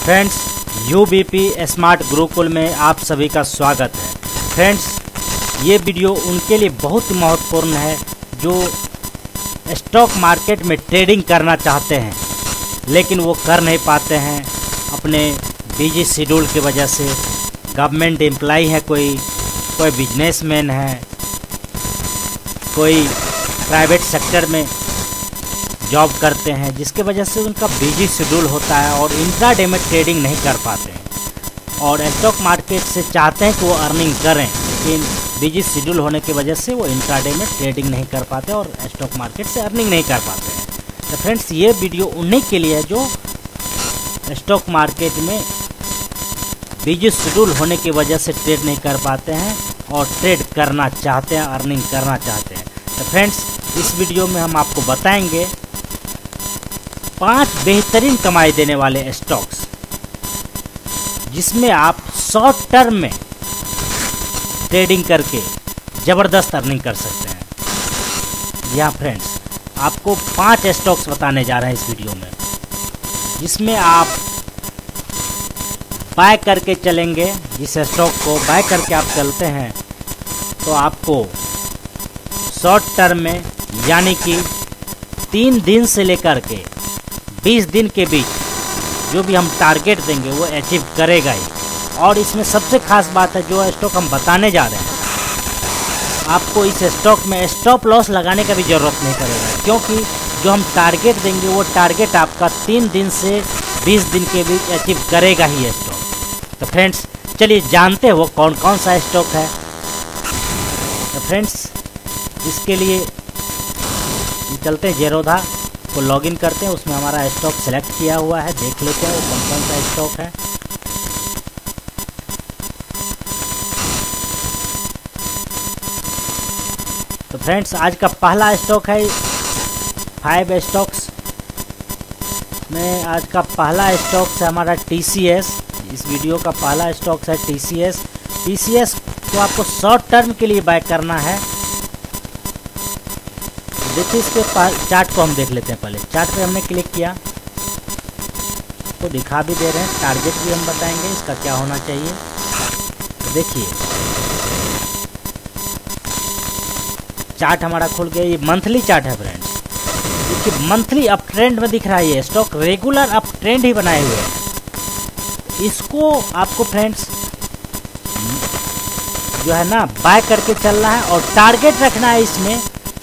Friends, यूबीपी smart Gurukul में आप सभी का स्वागत है। फ्रेंड्स, ये वीडियो उनके लिए बहुत महत्वपूर्ण है जो स्टॉक मार्केट में ट्रेडिंग करना चाहते हैं लेकिन वो कर नहीं पाते हैं अपने बिजी शेड्यूल की वजह से। गवर्नमेंट एम्प्लॉय है, कोई बिजनेसमैन है, कोई प्राइवेट सेक्टर में जॉब करते हैं, जिसके वजह से उनका बिजी शेड्यूल होता है और इंट्राडे में ट्रेडिंग नहीं कर पाते हैं और स्टॉक मार्केट से चाहते हैं कि वो अर्निंग करें, लेकिन बिजी शेड्यूल होने की वजह से वो इंट्राडे में ट्रेडिंग नहीं कर पाते और स्टॉक मार्केट से अर्निंग नहीं कर पाते हैं। तो फ्रेंड्स, ये वीडियो उन्हीं के लिए है जो स्टॉक मार्केट में बिजी शेड्यूल होने की वजह से ट्रेड नहीं कर पाते हैं और ट्रेड करना चाहते हैं, अर्निंग करना चाहते हैं। तो फ्रेंड्स, इस वीडियो में हम आपको बताएंगे 5 बेहतरीन कमाई देने वाले स्टॉक्स जिसमें आप शॉर्ट टर्म में ट्रेडिंग करके ज़बरदस्त अर्निंग कर सकते हैं। यहाँ फ्रेंड्स, आपको 5 स्टॉक्स बताने जा रहे हैं इस वीडियो में, जिसमें आप बाय करके चलेंगे। जिस स्टॉक को बाय करके आप चलते हैं तो आपको शॉर्ट टर्म में यानी कि 3 दिन से लेकर के 20 दिन के बीच जो भी हम टारगेट देंगे वो अचीव करेगा ही। और इसमें सबसे खास बात है, जो स्टॉक हम बताने जा रहे हैं, आपको इस स्टॉक में स्टॉप लॉस लगाने का भी ज़रूरत नहीं पड़ेगा, क्योंकि जो हम टारगेट देंगे वो टारगेट आपका 3 दिन से 20 दिन के बीच अचीव करेगा ही स्टॉक। तो फ्रेंड्स, चलिए जानते हैं वो कौन कौन सा स्टॉक है। तो फ्रेंड्स, इसके लिए चलते हैं जेरोधा को लॉगिन करते हैं, उसमें हमारा स्टॉक सेलेक्ट किया हुआ है, देख लेते हैं वो कौन कौन सा स्टॉक है। तो फ्रेंड्स, आज का पहला स्टॉक है 5 स्टॉक्स में। आज का पहला स्टॉक है हमारा TCS। इस वीडियो का पहला स्टॉक है TCS। TCS को आपको शॉर्ट टर्म के लिए बाय करना है। देखिए, इसके चार्ट को हम देख लेते हैं। पहले चार्ट पे हमने क्लिक किया तो दिखा भी दे रहे हैं, टारगेट भी हम बताएंगे इसका क्या होना चाहिए। तो देखिए, चार्ट हमारा खुल गया। ये मंथली चार्ट है फ्रेंड्स। देखिए, मंथली अप ट्रेंड में दिख रहा है, ये स्टॉक रेगुलर अप ट्रेंड ही बनाए हुए हैं। इसको आपको फ्रेंड्स जो है ना बाय करके चलना है और टारगेट रखना है इसमें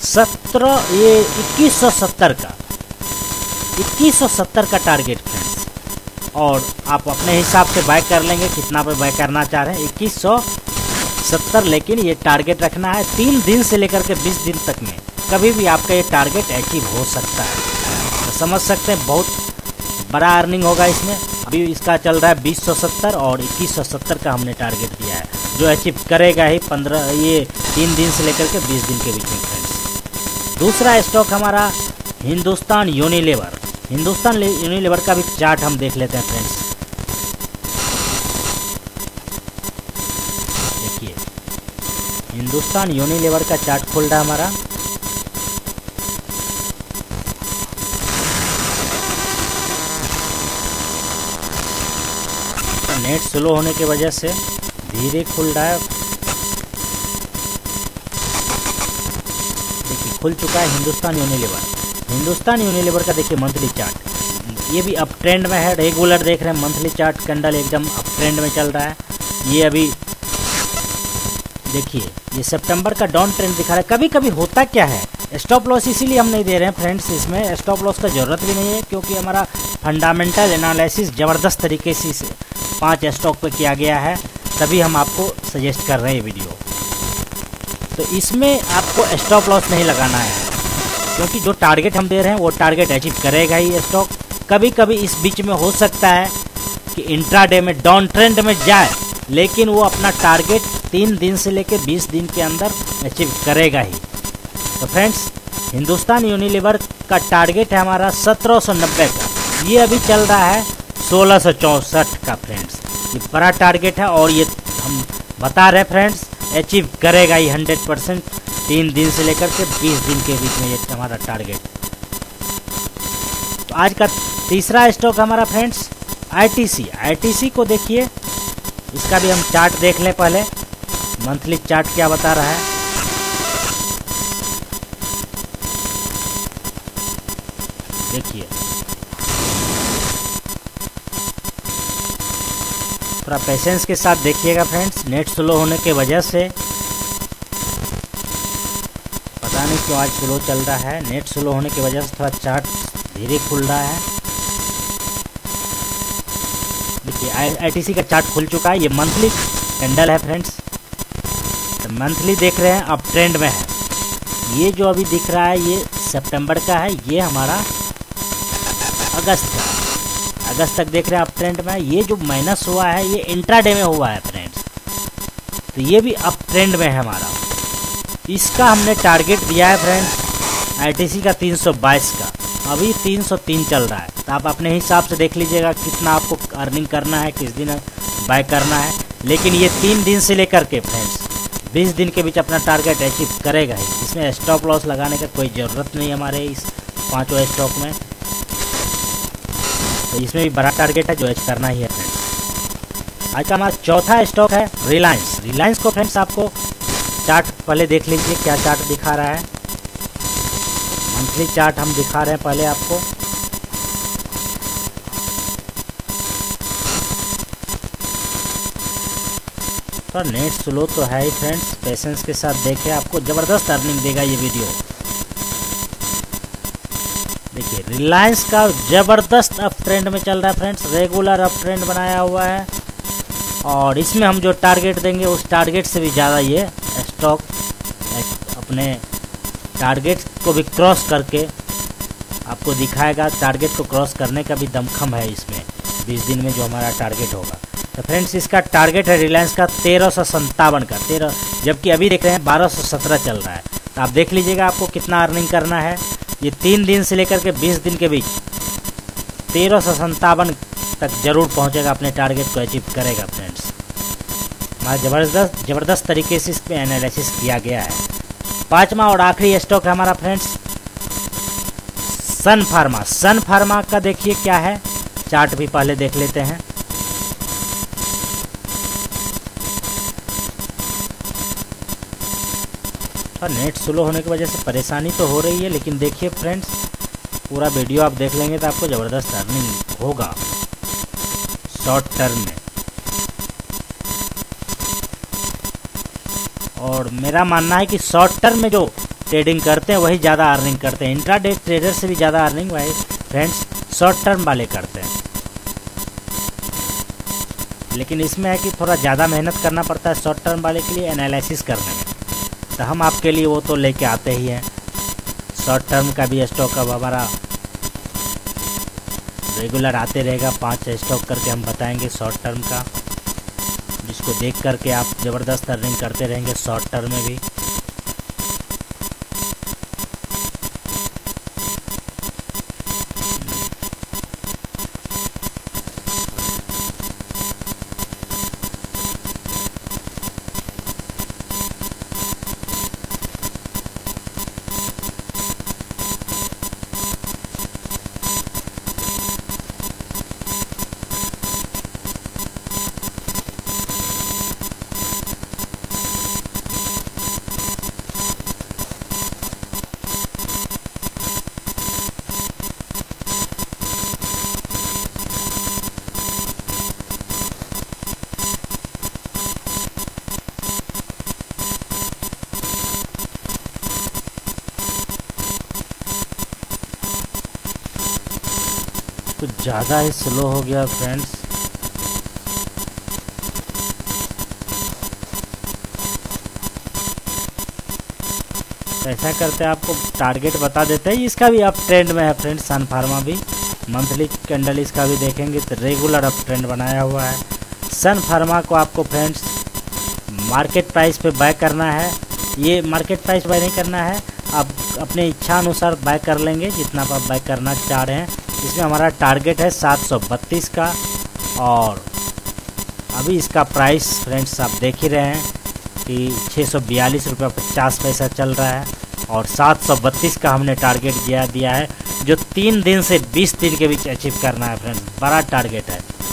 2170 का 2170 का टारगेट फ्रेंड्स। और आप अपने हिसाब से बाय कर लेंगे, कितना पे बाय करना चाह रहे हैं 2170, लेकिन ये टारगेट रखना है 3 दिन से लेकर के 20 दिन तक में कभी भी आपका ये टारगेट अचीव हो सकता है। तो समझ सकते हैं बहुत बड़ा अर्निंग होगा इसमें। अभी इसका चल रहा है 2070 और 2170 का हमने टारगेट दिया है, जो अचीव करेगा ही 3 दिन से लेकर के 20 दिन के बीच में फ्रेंड्स। दूसरा स्टॉक हमारा हिंदुस्तान यूनिलीवर। हिंदुस्तान यूनिलीवर का भी चार्ट हम देख लेते हैं फ्रेंड्स। देखिए, हिंदुस्तान यूनिलीवर का चार्ट खुल रहा है हमारा। नेट स्लो होने की वजह से धीरे खुल रहा है। देखिए, खुल चुका है हिंदुस्तान यूनिलीवर। हिंदुस्तान यूनिलीवर का देखिए मंथली चार्ट, ये भी अप ट्रेंड में है, रेगुलर देख रहे हैं। मंथली चार्ट कैंडल एकदम अप ट्रेंड में चल रहा है। ये अभी देखिए, ये सितंबर का डाउन ट्रेंड दिखा रहा है। कभी कभी होता क्या है, स्टॉप लॉस इसीलिए हम नहीं दे रहे हैं फ्रेंड्स। इसमें स्टॉप लॉस का ज़रूरत भी नहीं है, क्योंकि हमारा फंडामेंटल एनालिसिस ज़बरदस्त तरीके से 5 स्टॉक पे किया गया है, तभी हम आपको सजेस्ट कर रहे हैं वीडियो। तो इसमें आपको स्टॉप लॉस नहीं लगाना है, क्योंकि जो टारगेट हम दे रहे हैं वो टारगेट अचीव करेगा ही स्टॉक। कभी कभी इस बीच में हो सकता है कि इंट्राडे में डाउन ट्रेंड में जाए, लेकिन वो अपना टारगेट 3 दिन से लेकर 20 दिन के अंदर अचीव करेगा ही। तो फ्रेंड्स, हिंदुस्तान यूनिलीवर का टारगेट है हमारा 1790 का। ये अभी चल रहा है 1664 का फ्रेंड्स। ये बड़ा टारगेट है और ये हम बता रहे फ्रेंड्स अचीव करेगा ही 100%। 3 दिन से लेकर के 20 दिन के बीच में ये हमारा टारगेट। तो आज का तीसरा स्टॉक हमारा फ्रेंड्स आईटीसी को देखिए, इसका भी हम चार्ट देख लें पहले, मंथली चार्ट क्या बता रहा है। देखिए थोड़ा पेशेंस के साथ देखिएगा फ्रेंड्स, नेट स्लो होने के वजह से, पता नहीं क्यों आज स्लो चल रहा है, नेट स्लो होने की वजह से थोड़ा चार्ट धीरे खुल रहा है। देखिए आईटीसी का चार्ट खुल चुका है, ये मंथली कैंडल है फ्रेंड्स, तो मंथली देख रहे हैं अब ट्रेंड में है। ये जो अभी दिख रहा है ये सितंबर का है, ये हमारा अगस्त तक देख रहे हैं अप ट्रेंड में। ये जो माइनस हुआ है ये इंट्राडे में हुआ है फ्रेंड्स, तो ये भी अप ट्रेंड में है हमारा। इसका हमने टारगेट दिया है फ्रेंड्स आईटीसी का 322 का, अभी 303 चल रहा है, तो आप अपने हिसाब से देख लीजिएगा कितना आपको अर्निंग करना है, किस दिन बाय करना है। लेकिन ये 3 दिन से लेकर के फ्रेंड्स 20 दिन के बीच अपना टारगेट अचीव करेगा ही। इसमें स्टॉप लॉस लगाने का कोई ज़रूरत नहीं हमारे इस 5 स्टॉक में, तो इसमें भी बड़ा टारगेट है जो एच करना ही है फ्रेंड्स। आज का हमारा चौथा स्टॉक है रिलायंस को फ्रेंड्स आपको चार्ट पहले देख लीजिए क्या चार्ट दिखा रहा है। मंथली चार्ट हम दिखा रहे हैं पहले आपको। तो नेट स्लो तो है ही फ्रेंड्स, पेशेंस के साथ देखें, आपको ज़बरदस्त अर्निंग देगा ये वीडियो। देखिए रिलायंस का ज़बरदस्त अप ट्रेंड में चल रहा है फ्रेंड्स, रेगुलर अप ट्रेंड बनाया हुआ है, और इसमें हम जो टारगेट देंगे उस टारगेट से भी ज़्यादा ये स्टॉक अपने टारगेट को भी क्रॉस करके आपको दिखाएगा। टारगेट को क्रॉस करने का भी दमखम है इसमें 20 दिन में जो हमारा टारगेट होगा। तो फ्रेंड्स इसका टारगेट है रिलायंस का 1357 का, 13, जबकि अभी देख रहे हैं 1217 चल रहा है। तो आप देख लीजिएगा आपको कितना अर्निंग करना है। ये 3 दिन से लेकर के 20 दिन के बीच 1357 तक जरूर पहुंचेगा, अपने टारगेट को अचीव करेगा फ्रेंड्स। हमारा ज़बरदस्त तरीके से इस पर एनालिसिस किया गया है। 5वां और आखिरी स्टॉक है हमारा फ्रेंड्स सन फार्मा का देखिए क्या है, चार्ट भी पहले देख लेते हैं। और नेट स्लो होने की वजह से परेशानी तो हो रही है, लेकिन देखिए फ्रेंड्स पूरा वीडियो आप देख लेंगे तो आपको ज़बरदस्त अर्निंग होगा शॉर्ट टर्म में। और मेरा मानना है कि शॉर्ट टर्म में जो ट्रेडिंग करते हैं वही ज़्यादा अर्निंग करते हैं, इंट्राडे ट्रेडर से भी ज़्यादा अर्निंग वही फ्रेंड्स शॉर्ट टर्म वाले करते हैं। लेकिन इसमें है कि थोड़ा ज़्यादा मेहनत करना पड़ता है शॉर्ट टर्म वाले के लिए एनालिसिस करने में, तो हम आपके लिए वो तो लेके आते ही हैं। शॉर्ट टर्म का भी स्टॉक अब हमारा रेगुलर आते रहेगा, 5 स्टॉक करके हम बताएंगे शॉर्ट टर्म का, जिसको देख करके आप ज़बरदस्त अर्निंग करते रहेंगे शॉर्ट टर्म में भी। कुछ ज़्यादा ही स्लो हो गया फ्रेंड्स। ऐसा करते हैं आपको टारगेट बता देते हैं। इसका भी अप ट्रेंड में है फ्रेंड्स, सन फार्मा भी मंथली कैंडल इसका भी देखेंगे तो रेगुलर अप ट्रेंड बनाया हुआ है। सन फार्मा को आपको फ्रेंड्स मार्केट प्राइस पे बाय करना है, ये मार्केट प्राइस बाय नहीं करना है, आप अपने इच्छा अनुसार बाय कर लेंगे जितना आप बाय करना चाह रहे हैं। इसमें हमारा टारगेट है 732 का, और अभी इसका प्राइस फ्रेंड्स आप देख ही रहे हैं कि 642 रुपये 50 पैसा चल रहा है, और 732 का हमने टारगेट दिया है, जो 3 दिन से 20 दिन के बीच अचीव करना है फ्रेंड्स। बड़ा टारगेट है।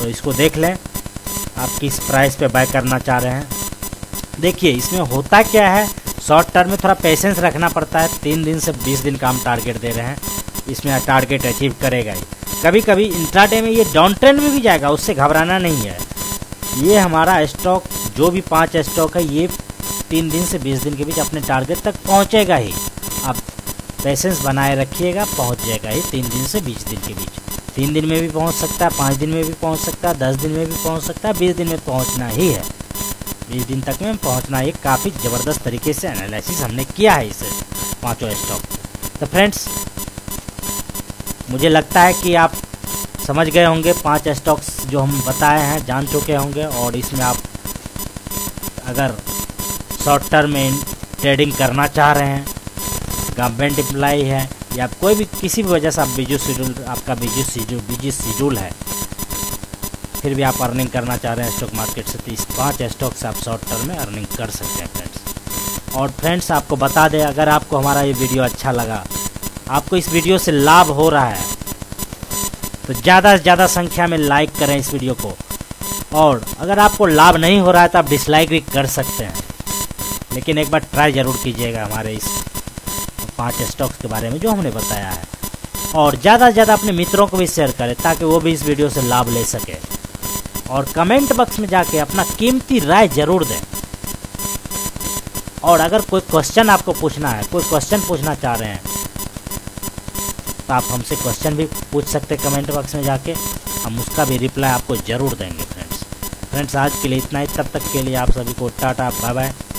तो इसको देख लें आप किस प्राइस पे बाय करना चाह रहे हैं। देखिए इसमें होता क्या है, शॉर्ट टर्म में थोड़ा पेशेंस रखना पड़ता है। 3 दिन से 20 दिन का हम टारगेट दे रहे हैं, इसमें टारगेट अचीव करेगा ही। कभी कभी इंट्राडे में ये डाउन ट्रेंड में भी जाएगा, उससे घबराना नहीं है। ये हमारा स्टॉक जो भी 5 स्टॉक है ये 3 दिन से 20 दिन के बीच अपने टारगेट तक पहुंचेगा ही। आप पेशेंस बनाए रखिएगा, पहुंच जाएगा ही 3 दिन से 20 दिन के बीच। 3 दिन में भी पहुंच सकता है, 5 दिन में भी पहुंच सकता है, 10 दिन में भी पहुंच सकता है, 20 दिन में पहुंचना ही है। 20 दिन तक में पहुंचना ये काफ़ी ज़बरदस्त तरीके से एनालिसिस हमने किया है इसे 5 स्टॉक। तो फ्रेंड्स मुझे लगता है कि आप समझ गए होंगे 5 स्टॉक्स जो हम बताए हैं, जान चुके होंगे। और इसमें आप अगर शॉर्ट टर्म में ट्रेडिंग करना चाह रहे हैं, गवर्नमेंट एम्प्लॉई है या कोई भी किसी भी वजह से आप आपका बिजी शेड्यूल है, फिर भी आप अर्निंग करना चाह रहे हैं स्टॉक मार्केट से, तो इस 5 स्टॉक से आप शॉर्ट टर्म में अर्निंग कर सकते हैं फ्रेंड्स। और फ्रेंड्स आपको बता दें, अगर आपको हमारा ये वीडियो अच्छा लगा, आपको इस वीडियो से लाभ हो रहा है, तो ज़्यादा से ज़्यादा संख्या में लाइक करें इस वीडियो को। और अगर आपको लाभ नहीं हो रहा है तो आप डिसलाइक भी कर सकते हैं, लेकिन एक बार ट्राई ज़रूर कीजिएगा हमारे इस 5 स्टॉक्स के बारे में जो हमने बताया है। और ज़्यादा से ज़्यादा अपने मित्रों को भी शेयर करें ताकि वो भी इस वीडियो से लाभ ले सके। और कमेंट बॉक्स में जाके अपना कीमती राय जरूर दें। और अगर कोई क्वेश्चन आपको पूछना है, कोई क्वेश्चन पूछना चाह रहे हैं, तो आप हमसे क्वेश्चन भी पूछ सकते हैं कमेंट बॉक्स में जाके, हम उसका भी रिप्लाई आपको ज़रूर देंगे फ्रेंड्स। आज के लिए इतना ही, तब तक के लिए आप सभी को टाटा बाय बाय।